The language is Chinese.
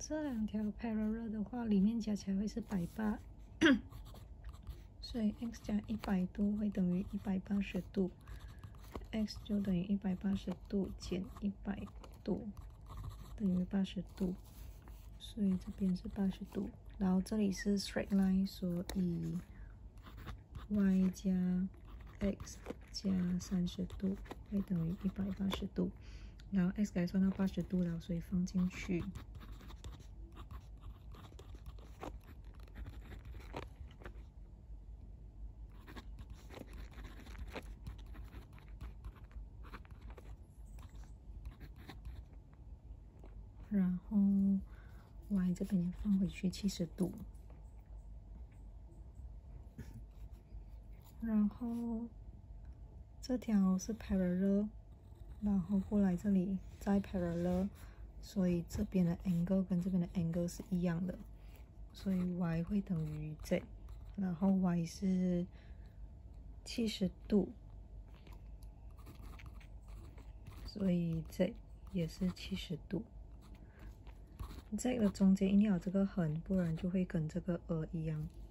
这两条 parallel 的话，里面加起来会是180，所以 x 加100度会等于180度 ，x 就等于180度减100度等于80度，所以这边是80度。然后这里是 straight line， 所以 y 加 x 加30度会等于180度。然后 x 改算到80度了，所以放进去。然后 y 这边也放回去70度，然后这条是 parallel， 然后过来这里再 parallel， 所以这边的 angle 跟这边的 angle 是一样的，所以 y 会等于 z， 然后 y 是70度，所以 z 也是70度。z 的中间一定要有这个横，不然就会跟这个一样。